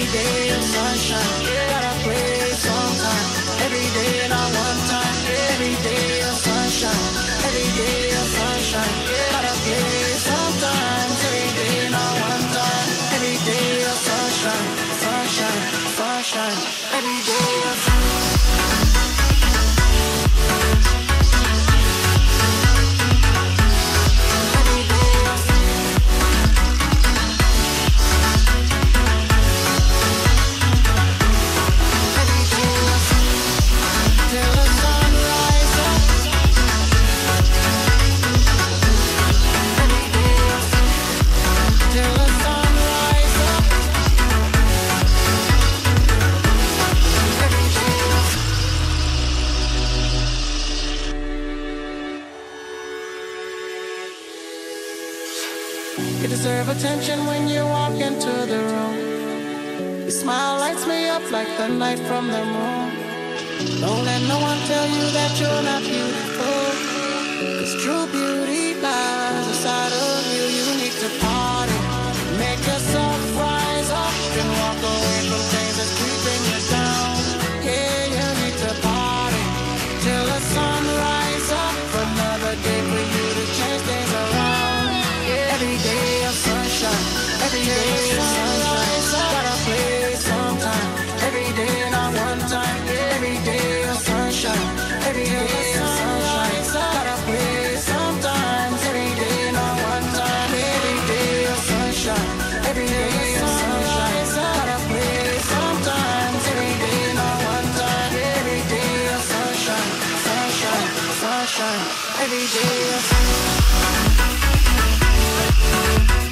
every day of sunshine. Gotta play sometime, every day not one time. Every day of sunshine, every day of sunshine. Gotta play sometimes, every day not one time. Every day of sunshine, sunshine, sunshine. Every day of sunshine. You deserve attention when you walk into the room. Your smile lights me up like the light from the moon. Don't let no one tell you that you're not beautiful, 'cause true beauty lies inside of you. You need to party, make yourself rise up, and walk away from things that's keeping you down. Yeah, you need to party till the sun rises up. Another day for you to change things around. Every day of sunshine, every day of sunshine. Gotta play sometime, every day not one time. Every day of sunshine, every day of sunshine. Gotta play sometimes, every day not one time. Every day of sunshine, every day of sunshine. Gotta play sometimes, every day not one time. Every day of sunshine, sunshine, sunshine. Every day of sunshine.